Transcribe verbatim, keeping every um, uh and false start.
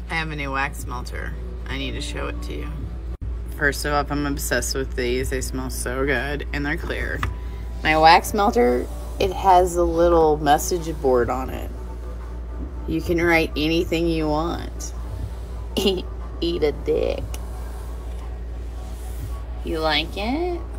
I have a new wax melter. I need to show it to you. First of all, I'm obsessed with these. They smell so good and they're clear. My wax melter, it has a little message board on it. You can write anything you want. Eat, eat a dick. You like it?